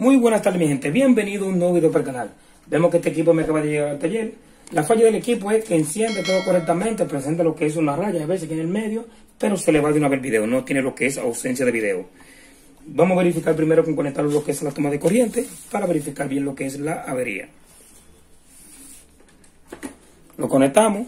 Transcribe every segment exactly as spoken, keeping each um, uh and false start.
Muy buenas tardes, mi gente, bienvenido a un nuevo video para el canal. Vemos que este equipo me acaba de llegar al taller. La falla del equipo es que enciende todo correctamente, presenta lo que es una raya a veces aquí en el medio, pero se le va de una vez el video, no tiene lo que es ausencia de video. Vamos a verificar primero con conectar lo que es la toma de corriente para verificar bien lo que es la avería. Lo conectamos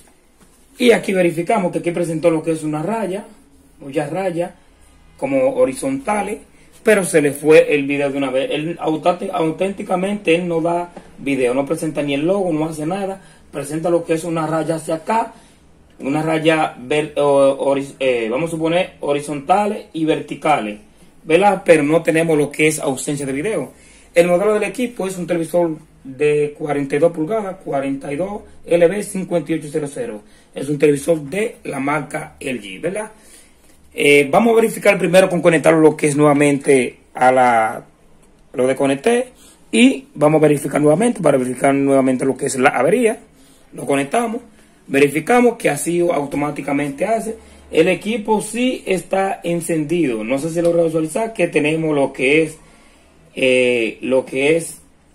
y aquí verificamos que aquí presentó lo que es una raya, o ya raya, como horizontales, pero se le fue el video de una vez. Él auténticamente él no da video, no presenta ni el logo, no hace nada, presenta lo que es una raya hacia acá, una raya ver, o, eh, vamos a suponer horizontales y verticales, ¿verdad? Pero no tenemos lo que es ausencia de video. El modelo del equipo es un televisor de cuarenta y dos pulgadas, cuarenta y dos L B cincuenta y ocho cero cero. Es un televisor de la marca L G, ¿verdad? Eh, vamos a verificar primero con conectar lo que es nuevamente a la lo de conecté y vamos a verificar nuevamente para verificar nuevamente lo que es la avería. Lo conectamos, verificamos que así automáticamente hace. El equipo sí está encendido. No sé si logra visualizar que tenemos lo que es eh, lo que es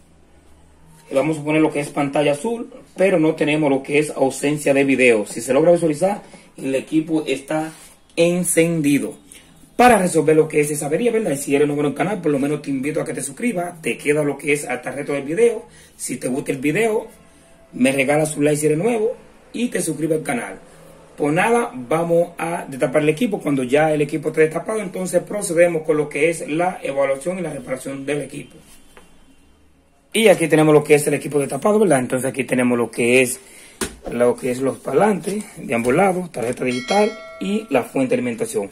vamos a poner lo que es pantalla azul, pero no tenemos lo que es ausencia de video. Si se logra visualizar, el equipo está encendido. Para resolver lo que es esa avería, ¿verdad? Y si eres nuevo en el canal, por lo menos te invito a que te suscribas. Te queda lo que es hasta el resto del video. Si te gusta el video, me regalas un like si eres nuevo y te suscribes al canal. Pues nada, vamos a destapar el equipo. Cuando ya el equipo esté destapado, entonces procedemos con lo que es la evaluación y la reparación del equipo. Y aquí tenemos lo que es el equipo destapado, ¿verdad? Entonces aquí tenemos lo que es lo que es los parlantes de ambos lados, tarjeta digital y la fuente de alimentación.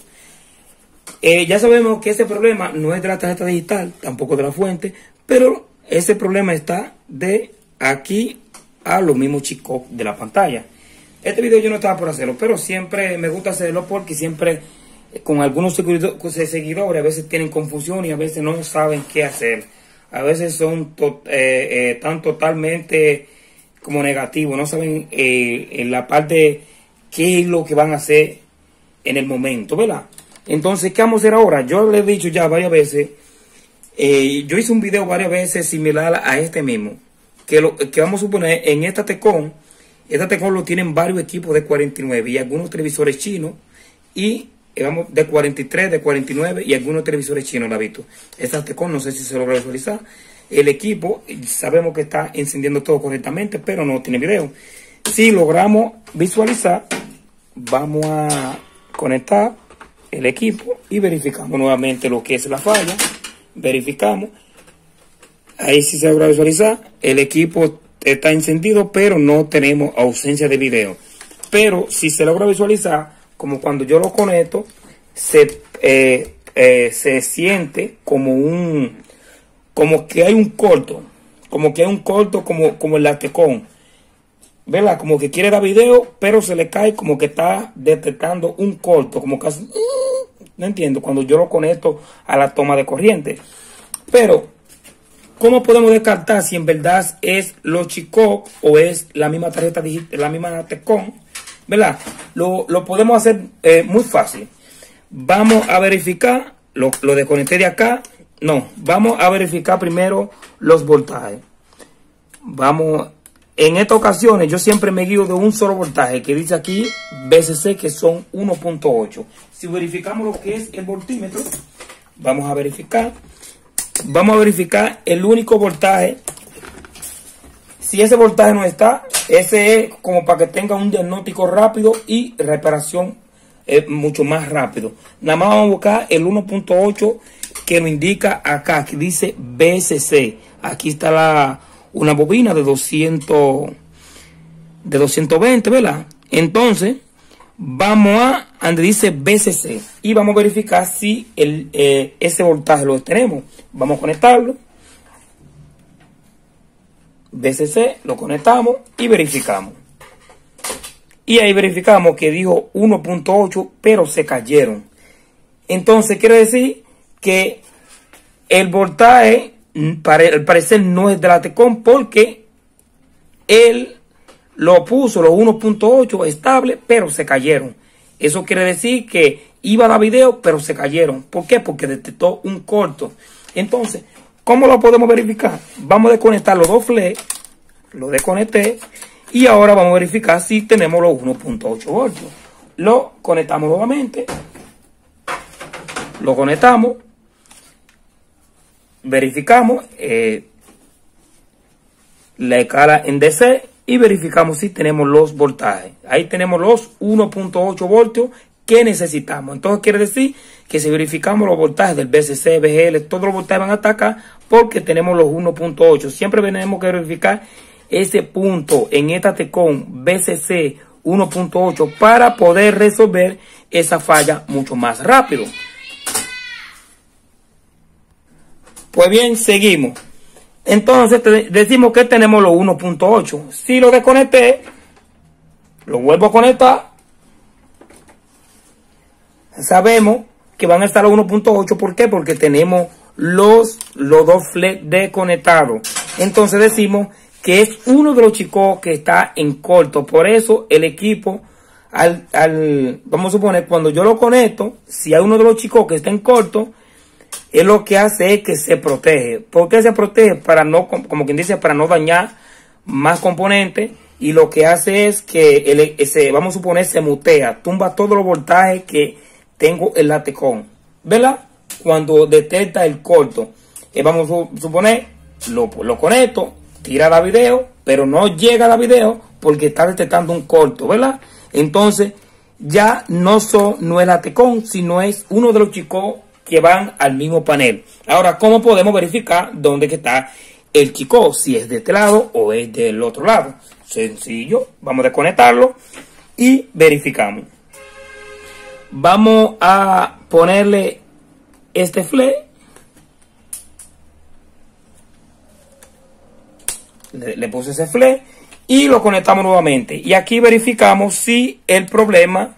Eh, ya sabemos que ese problema no es de la tarjeta digital, tampoco de la fuente, pero ese problema está de aquí a los mismos chicos de la pantalla. Este video yo no estaba por hacerlo, pero siempre me gusta hacerlo porque siempre eh, con algunos seguidores a veces tienen confusión y a veces no saben qué hacer. A veces son to eh, eh, tan totalmente como negativos, no saben eh, en la parte qué es lo que van a hacer en el momento, ¿verdad? Entonces, ¿qué vamos a hacer ahora? Yo les he dicho ya varias veces, eh, yo hice un video varias veces similar a este mismo, que, lo, que vamos a suponer en esta Tecon, esta Tecon lo tienen varios equipos de cuarenta y nueve y algunos televisores chinos, y vamos de cuarenta y tres, de cuarenta y nueve y algunos televisores chinos, la he visto. Esta Tecon, no sé si se logra visualizar. El equipo, sabemos que está encendiendo todo correctamente, pero no tiene video. Si logramos visualizar, vamos a conectar el equipo y verificamos nuevamente lo que es la falla. Verificamos. Ahí sí se logra visualizar. El equipo está encendido, pero no tenemos ausencia de video. Pero si se logra visualizar, como cuando yo lo conecto, se, eh, eh, se siente como un... como que hay un corto, como que hay un corto como, como el Tecon, ¿verdad? Como que quiere dar video, pero se le cae como que está detectando un corto, como casi, no entiendo, cuando yo lo conecto a la toma de corriente. Pero, ¿cómo podemos descartar si en verdad es los chicos o es la misma tarjeta digital, la misma Tecon, ¿verdad? Lo, lo podemos hacer eh, muy fácil. Vamos a verificar, lo, lo desconecté de acá. No, vamos a verificar primero los voltajes. Vamos, en estas ocasiones yo siempre me guío de un solo voltaje que dice aquí V C C, que son uno punto ocho. Si verificamos lo que es el voltímetro, vamos a verificar. Vamos a verificar el único voltaje. Si ese voltaje no está, ese es como para que tenga un diagnóstico rápido y reparación eh, mucho más rápido. Nada más vamos a buscar el uno punto ocho que nos indica acá, que dice V C C. Aquí está la, una bobina de doscientos, de doscientos veinte, ¿verdad? Entonces, vamos a donde dice V C C y vamos a verificar si el, eh, ese voltaje lo tenemos. Vamos a conectarlo. V C C, lo conectamos y verificamos. Y ahí verificamos que dijo uno punto ocho, pero se cayeron. Entonces, quiere decir que el voltaje al parecer no es de la Tecon, porque él lo puso los uno punto ocho estable, pero se cayeron. Eso quiere decir que iba a dar video, pero se cayeron. ¿Por qué? Porque detectó un corto. Entonces, ¿Cómo lo podemos verificar? Vamos a desconectar los dos flex, lo desconecté, y ahora vamos a verificar si tenemos los uno punto ocho voltios. Lo conectamos nuevamente, lo conectamos, verificamos eh, la escala en D C y verificamos si tenemos los voltajes. Ahí tenemos los uno punto ocho voltios que necesitamos. Entonces quiere decir que si verificamos los voltajes del V C C, V G L, todos los voltajes van a estar acá porque tenemos los uno punto ocho. Siempre tenemos que verificar ese punto en esta Tecon V C C uno punto ocho para poder resolver esa falla mucho más rápido. Pues bien, seguimos. Entonces decimos que tenemos los uno punto ocho. Si lo desconecté, lo vuelvo a conectar. Sabemos que van a estar los uno punto ocho. ¿Por qué? Porque tenemos los, los dos flex desconectados. Entonces decimos que es uno de los chicos que está en corto. Por eso el equipo, al, al, vamos a suponer, cuando yo lo conecto, si hay uno de los chicos que está en corto, es lo que hace es que se protege. ¿Por qué se protege? Para no, como quien dice, para no dañar más componentes. Y lo que hace es que, el, ese, vamos a suponer, se mutea, tumba todos los voltajes que tengo en la Tecon, ¿verdad? Cuando detecta el corto, eh, vamos a suponer, lo, lo conecto, tira la video, pero no llega a la video porque está detectando un corto, ¿verdad? Entonces, ya no, so, no es la Tecon, sino es uno de los chicos que van al mismo panel. Ahora, ¿cómo podemos verificar dónde que está el chico? Si es de este lado o es del otro lado. Sencillo, vamos a desconectarlo y verificamos. Vamos a ponerle este flex. Le, le puse ese flex y lo conectamos nuevamente. Y aquí verificamos si el problema,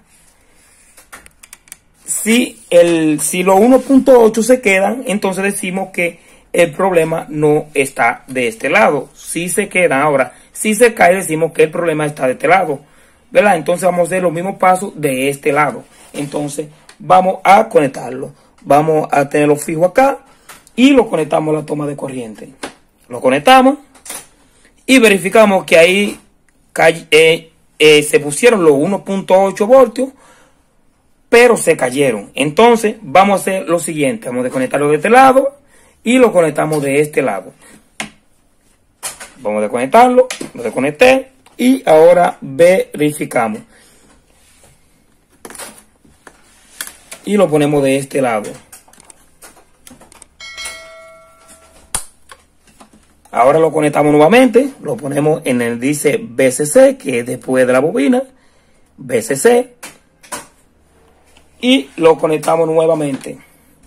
si, el, si los uno punto ocho se quedan, entonces decimos que el problema no está de este lado. Si se quedan, ahora, si se cae, decimos que el problema está de este lado, ¿verdad? Entonces vamos a hacer los mismos pasos de este lado. Entonces vamos a conectarlo. Vamos a tenerlo fijo acá y lo conectamos a la toma de corriente. Lo conectamos y verificamos que ahí eh, eh, se pusieron los uno punto ocho voltios, pero se cayeron. Entonces vamos a hacer lo siguiente. Vamos a desconectarlo de este lado y lo conectamos de este lado. Vamos a desconectarlo. Lo desconecté y ahora verificamos. Y lo ponemos de este lado. Ahora lo conectamos nuevamente. Lo ponemos en el dice V C C, que es después de la bobina. V C C. Y lo conectamos nuevamente.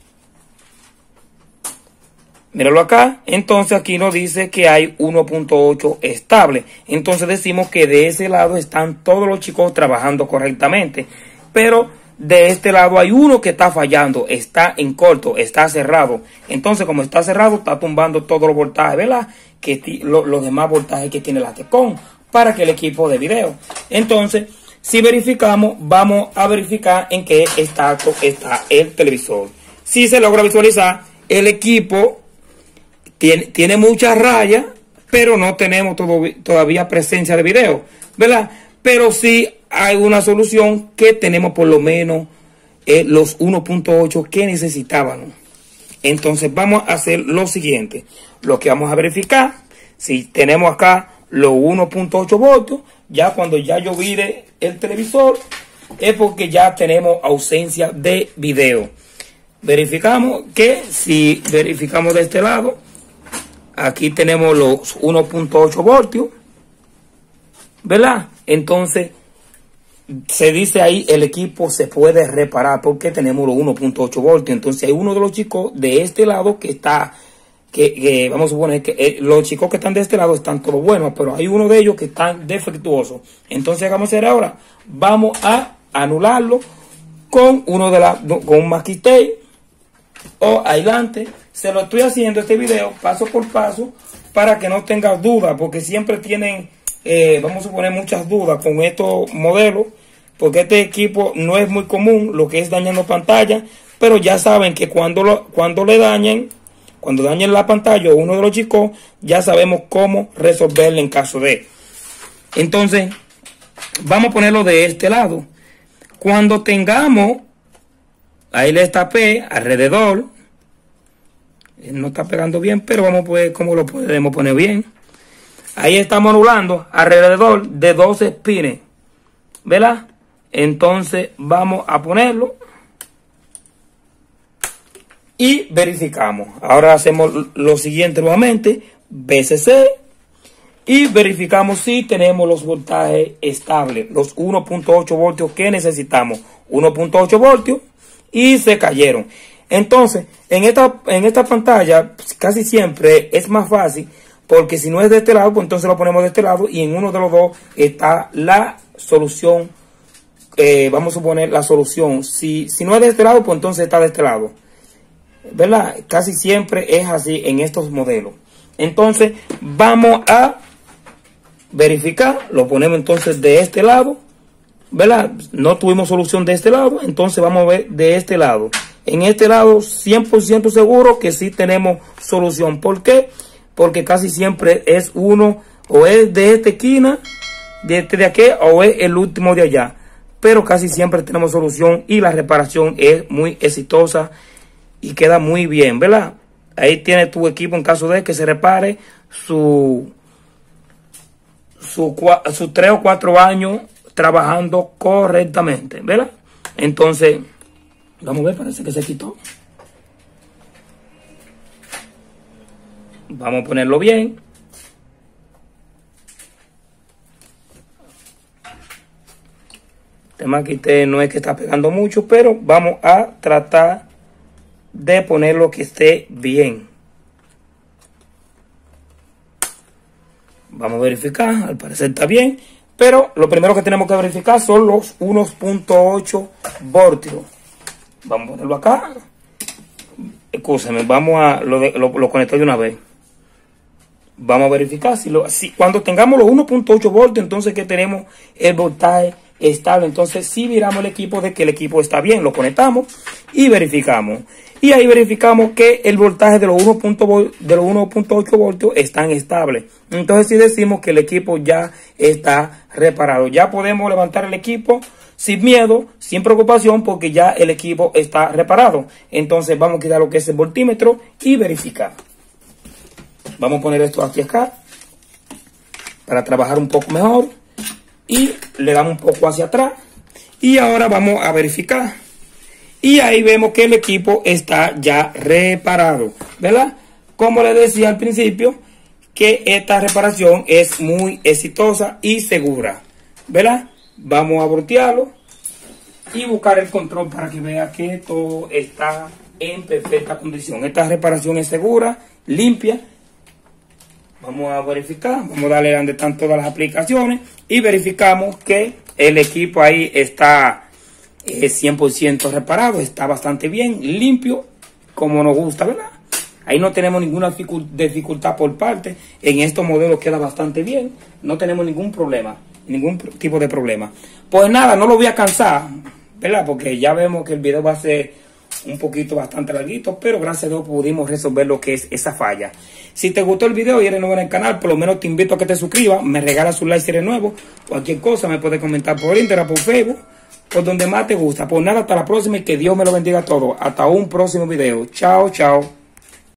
Míralo acá. Entonces aquí nos dice que hay uno punto ocho estable. Entonces decimos que de ese lado están todos los chicos trabajando correctamente. Pero de este lado hay uno que está fallando. Está en corto. Está cerrado. Entonces como está cerrado está tumbando todos los voltajes, ¿verdad? Que lo, los demás voltajes que tiene la Tecon para que el equipo de video. Entonces si verificamos, vamos a verificar en qué estado está el televisor. Si se logra visualizar, el equipo Tiene, tiene muchas rayas, pero no tenemos todo, todavía presencia de video, ¿verdad? Pero sí hay una solución que tenemos por lo menos eh, los uno punto ocho que necesitábamos. Entonces vamos a hacer lo siguiente. Lo que vamos a verificar, si tenemos acá los uno punto ocho voltios, ya cuando ya yo vire el televisor, es porque ya tenemos ausencia de video. Verificamos que si verificamos de este lado, aquí tenemos los uno punto ocho voltios, ¿verdad? Entonces, se dice ahí, el equipo se puede reparar porque tenemos los uno punto ocho voltios. Entonces, hay uno de los chicos de este lado que está, que, que vamos a suponer que eh, los chicos que están de este lado están todos buenos, pero hay uno de ellos que están defectuosos. Entonces, ¿qué vamos a hacer ahora? Vamos a anularlo con uno de la, con un masking tape o aislante. Se lo estoy haciendo este video paso por paso para que no tengas dudas, porque siempre tienen, eh, vamos a poner muchas dudas con estos modelos, porque este equipo no es muy común lo que es dañando pantalla, pero ya saben que cuando, lo, cuando le dañen Cuando dañen la pantalla o uno de los chicos, ya sabemos cómo resolverlo en caso de. Entonces, vamos a ponerlo de este lado. Cuando tengamos, ahí les tapé alrededor. No está pegando bien, pero vamos a ver cómo lo podemos poner bien. Ahí estamos anulando alrededor de doce pines, ¿verdad? Entonces vamos a ponerlo y verificamos. Ahora hacemos lo siguiente nuevamente, V C C, y verificamos si tenemos los voltajes estables, los uno punto ocho voltios que necesitamos. uno punto ocho voltios y se cayeron. Entonces, en esta, en esta pantalla casi siempre es más fácil, porque si no es de este lado, pues entonces lo ponemos de este lado y en uno de los dos está la solución. Eh, vamos a suponer la solución. Si, si no es de este lado, pues entonces está de este lado, ¿verdad? Casi siempre es así en estos modelos. Entonces vamos a verificar, lo ponemos entonces de este lado, ¿verdad? No tuvimos solución de este lado, entonces vamos a ver de este lado. En este lado cien por ciento seguro que sí tenemos solución. ¿Por qué? Porque casi siempre es uno, o es de esta esquina, de este de aquí, o es el último de allá. Pero casi siempre tenemos solución y la reparación es muy exitosa y queda muy bien, ¿verdad? Ahí tiene tu equipo en caso de que se repare su, su, su tres o cuatro años trabajando correctamente, ¿verdad? Entonces, vamos a ver, parece que se quitó. Vamos a ponerlo bien. El tema que usted no es que está pegando mucho, pero vamos a tratar de ponerlo que esté bien. Vamos a verificar, al parecer está bien, pero lo primero que tenemos que verificar son los uno punto ocho voltios. Vamos a ponerlo acá. Escúchame, vamos a lo, de, lo, lo conecto de una vez. Vamos a verificar si, lo, si cuando tengamos los uno punto ocho voltios, entonces que tenemos el voltaje estable. Entonces si miramos el equipo de que el equipo está bien, lo conectamos y verificamos. Y ahí verificamos que el voltaje de los uno punto ocho voltios están estables. Entonces si decimos que el equipo ya está reparado, ya podemos levantar el equipo sin miedo, sin preocupación, porque ya el equipo está reparado. Entonces vamos a quitar lo que es el voltímetro y verificar. Vamos a poner esto aquí acá para trabajar un poco mejor y le damos un poco hacia atrás y ahora vamos a verificar y ahí vemos que el equipo está ya reparado, ¿verdad? Como les decía al principio, que esta reparación es muy exitosa y segura, ¿verdad? Vamos a voltearlo y buscar el control para que vea que todo está en perfecta condición. Esta reparación es segura, limpia. Vamos a verificar, vamos a darle donde están todas las aplicaciones y verificamos que el equipo ahí está eh, cien por ciento reparado, está bastante bien, limpio, como nos gusta, ¿verdad? Ahí no tenemos ninguna dificultad por parte, en estos modelos queda bastante bien, no tenemos ningún problema, ningún tipo de problema. Pues nada, no lo voy a cansar, ¿verdad? Porque ya vemos que el video va a ser un poquito bastante larguito, pero gracias a Dios pudimos resolver lo que es esa falla. Si te gustó el video y eres nuevo en el canal, por lo menos te invito a que te suscribas, me regalas un like si eres nuevo, cualquier cosa me puedes comentar por Instagram, por Facebook, por donde más te gusta. Pues nada, hasta la próxima y que Dios me lo bendiga a todos. Hasta un próximo video. Chao, chao.